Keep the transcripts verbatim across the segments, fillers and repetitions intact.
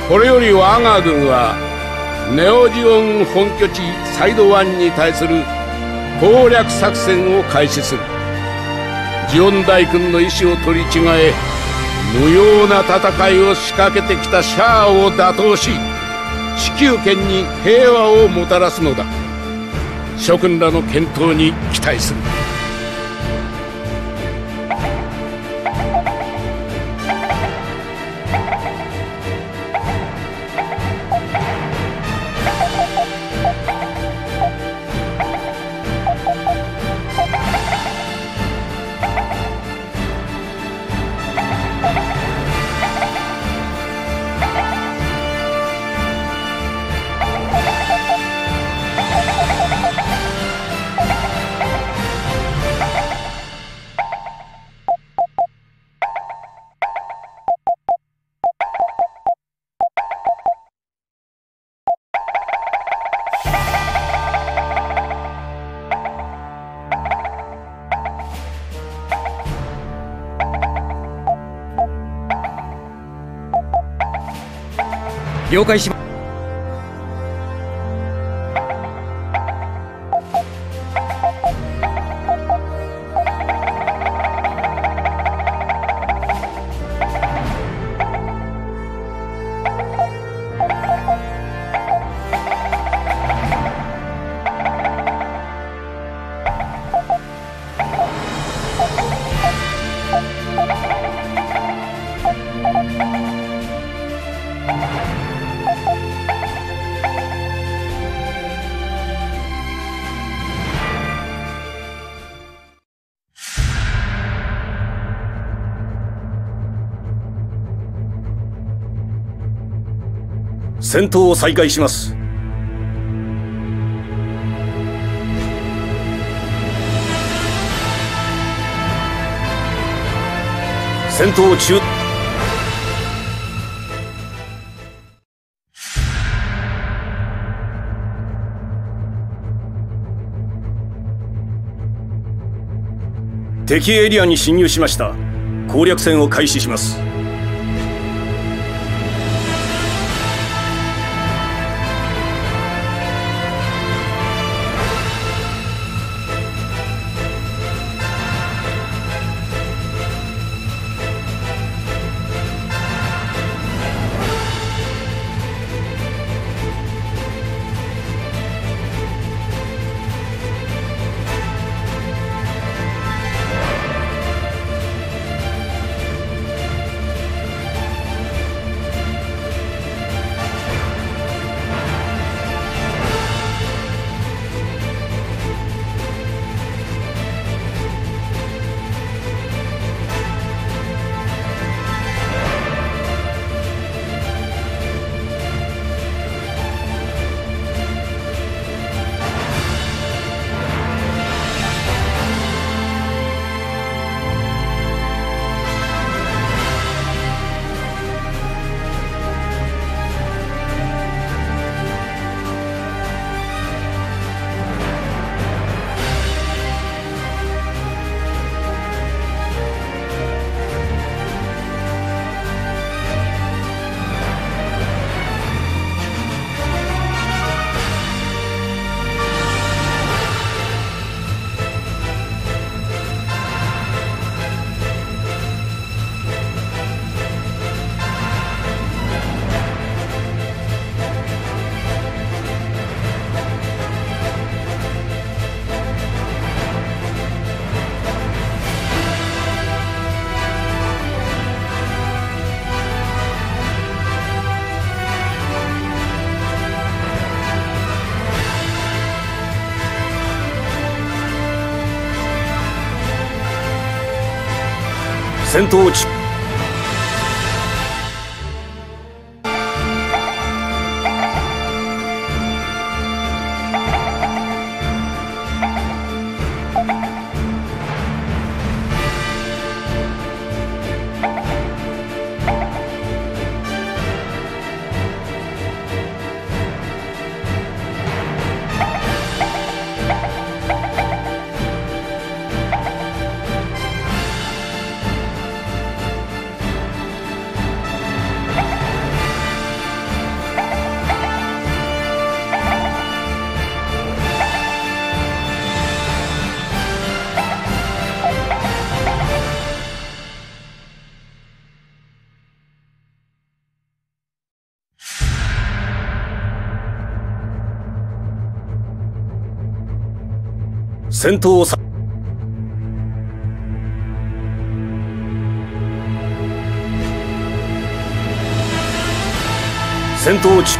これより我が軍はネオジオン本拠地サイドワンに対する攻略作戦を開始する。ジオン大軍の意志を取り違え、無用な戦いを仕掛けてきたシャアを打倒し、地球圏に平和をもたらすのだ。諸君らの健闘に期待する。 了解します。 戦闘を再開します。戦闘中。敵エリアに侵入しました。攻略戦を開始します。戦闘中。 戦闘をさ戦闘中。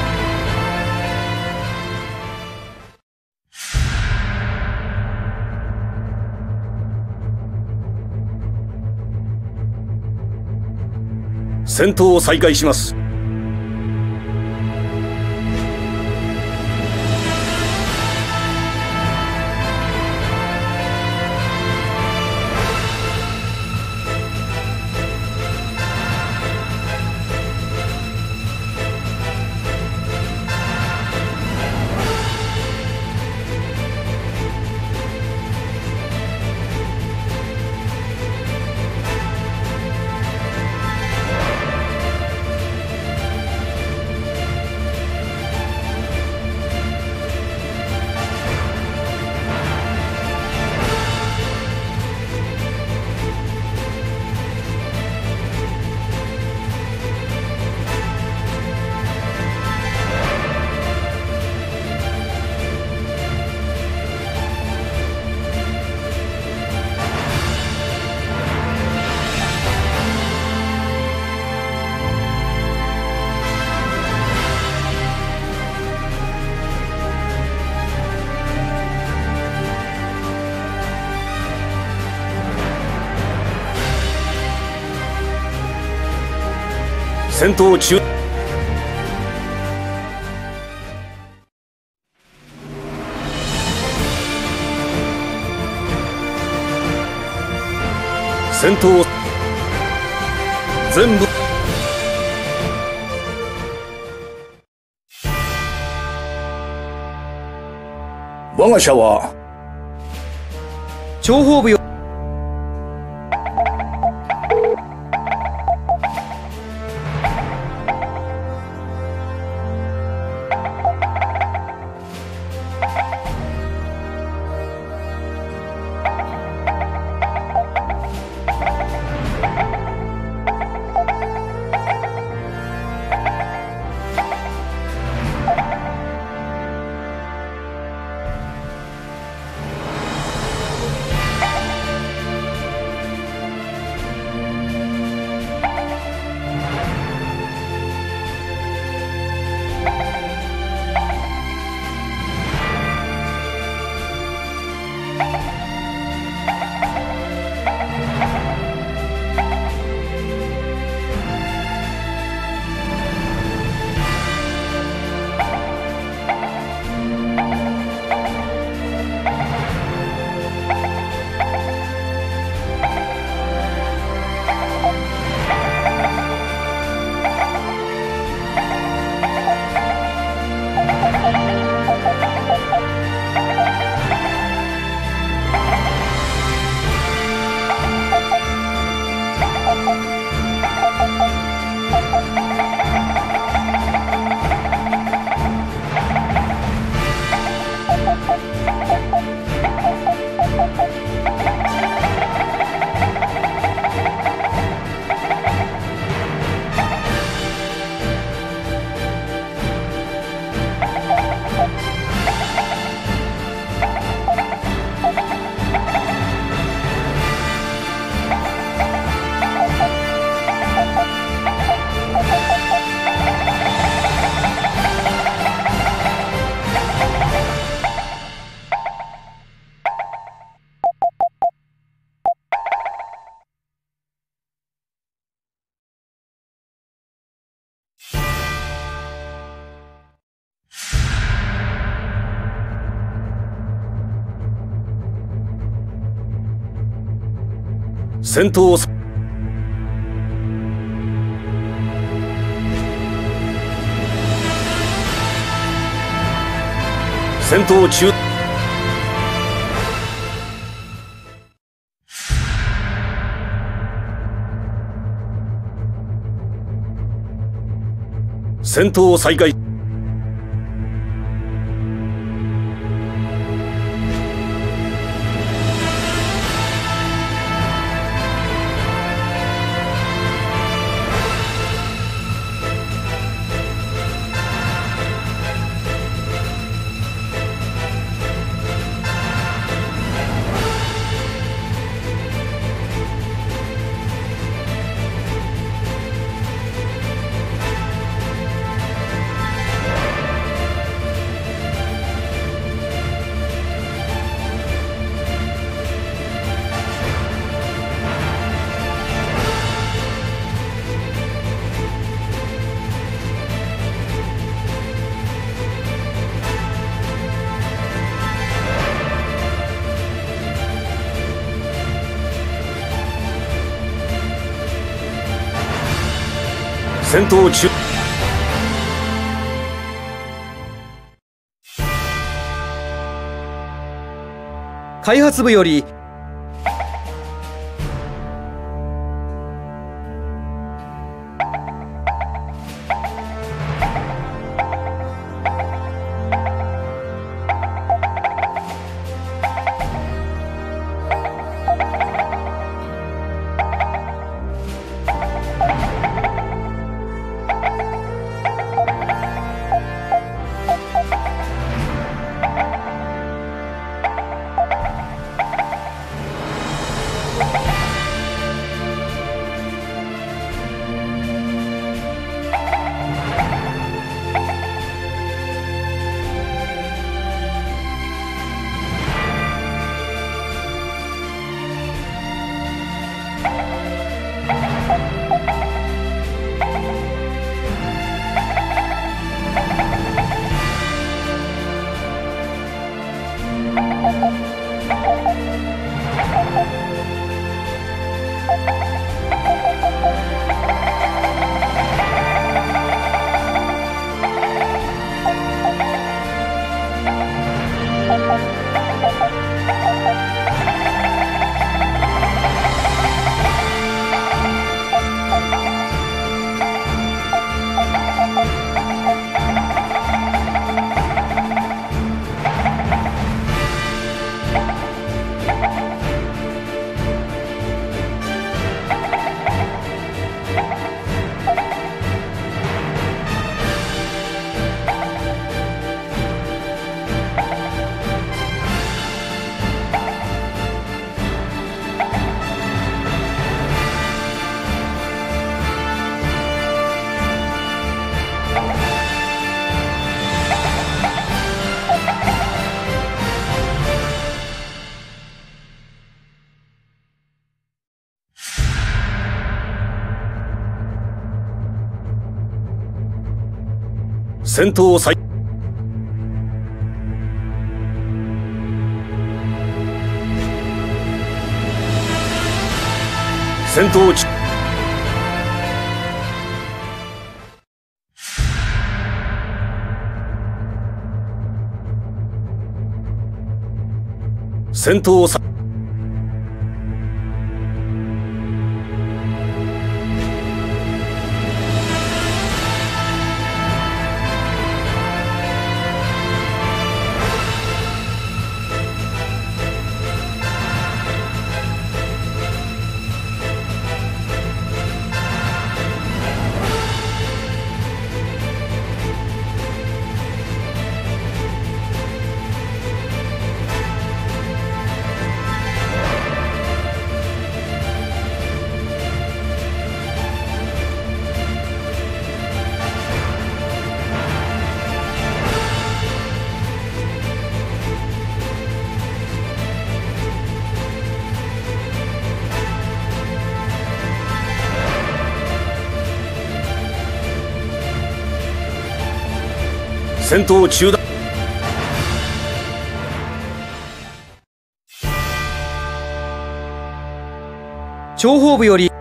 戦闘を再開します。戦闘中。戦闘全部。我が社は諜報部よ。戦闘を戦闘中。戦闘を再開。 戦闘中。 開発部より戦闘再戦闘中。戦闘再戦闘中だ。 諜報部より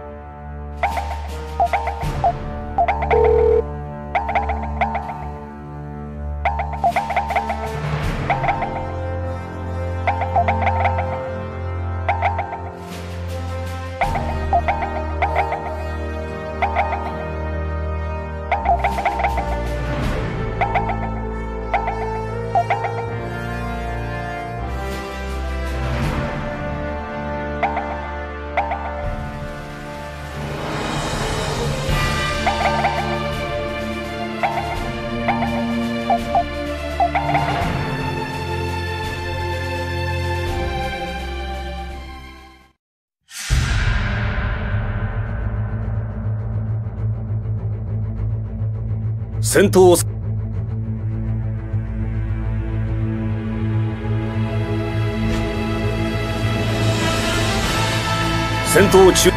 戦闘戦闘中。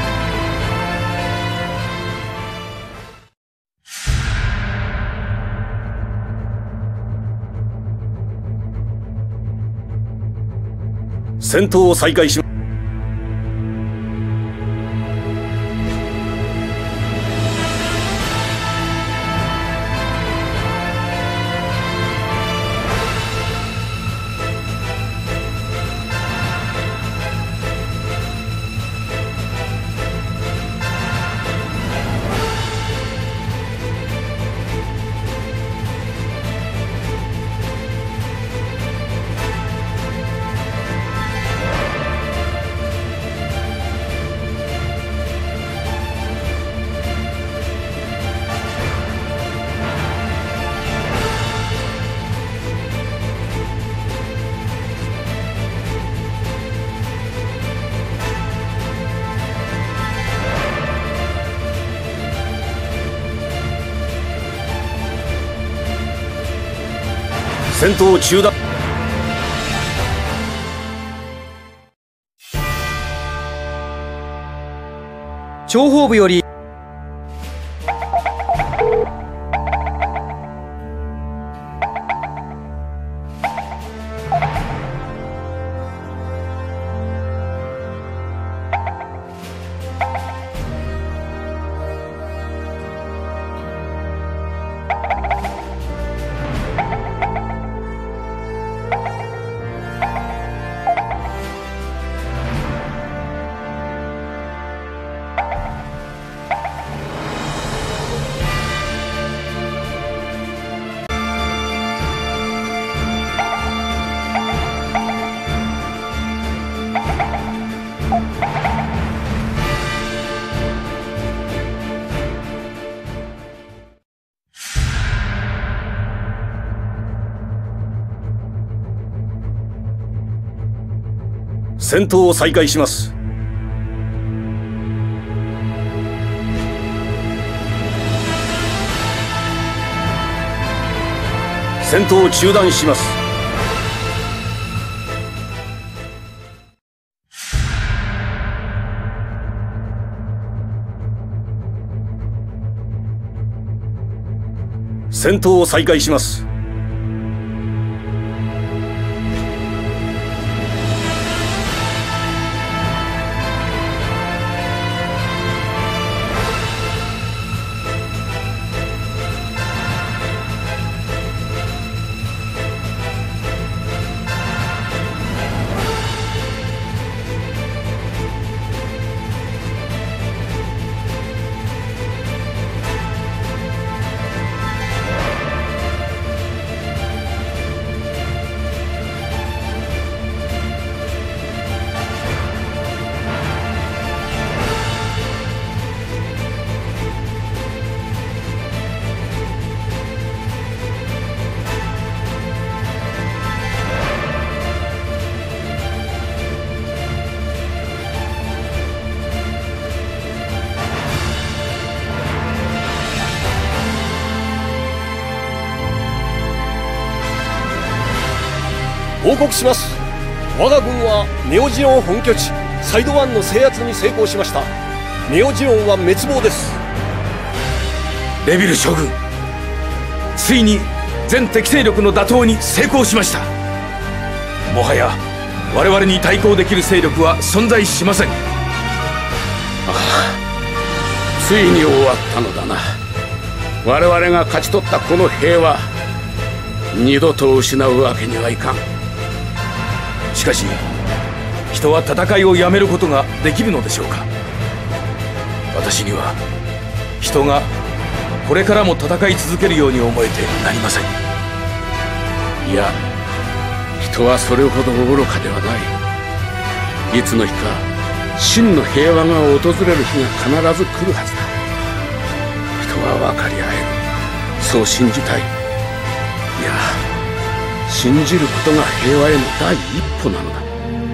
戦闘を再開します。 戦闘中断。 諜報部より戦闘を再開します。戦闘を中断します。戦闘を再開します。 報告します。我が軍はネオジオン本拠地サイドワンの制圧に成功しました。ネオジオンは滅亡です。 レビル将軍、ついに全敵勢力の打倒に成功しました。もはや我々に対抗できる勢力は存在しません。 ああ、ついに終わったのだな。我々が勝ち取ったこの平和、二度と失うわけにはいかん。 しかし人は戦いをやめることができるのでしょうか。私には人がこれからも戦い続けるように思えてなりません。 いや、人はそれほど愚かではない。いつの日か真の平和が訪れる日が必ず来るはずだ。人は分かり合える、そう信じたい。いや、信じることが平和への第一歩なのだ。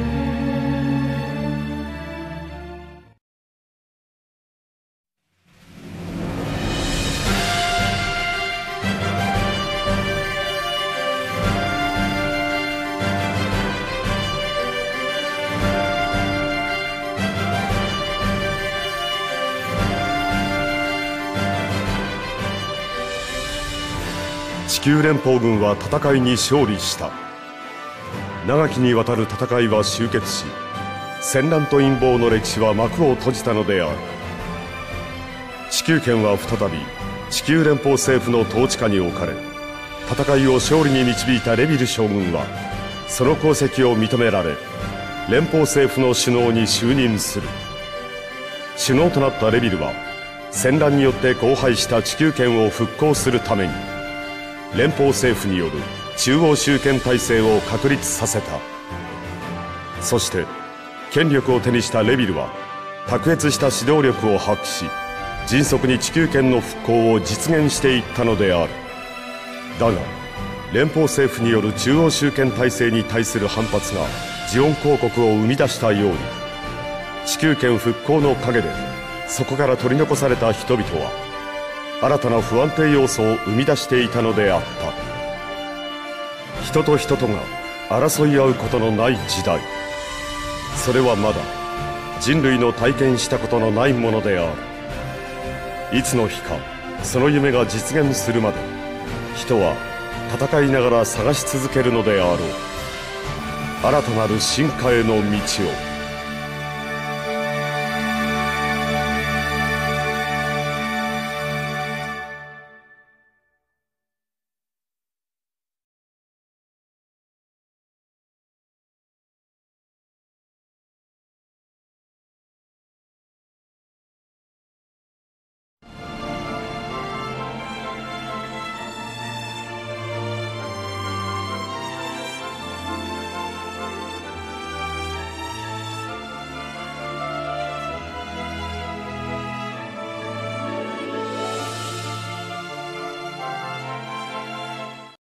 地球連邦軍は戦いに勝利した。長きにわたる戦いは終結し、戦乱と陰謀の歴史は幕を閉じたのである。地球圏は再び地球連邦政府の統治下に置かれ、戦いを勝利に導いたレビル将軍はその功績を認められ、連邦政府の首脳に就任する。首脳となったレビルは戦乱によって荒廃した地球圏を復興するために連邦政府による中央集権体制を確立させた。そして権力を手にしたレビルは卓越した指導力を発揮し、迅速に地球圏の復興を実現していったのである。だが連邦政府による中央集権体制に対する反発がジオン公国を生み出したように、地球圏復興の陰でそこから取り残された人々は新たな不安定要素を生み出していたのであった。 人と人とが争い合うことのない時代、それはまだ人類の体験したことのないものである。いつの日かその夢が実現するまで人は戦いながら探し続けるのであろう。新たなる進化への道を。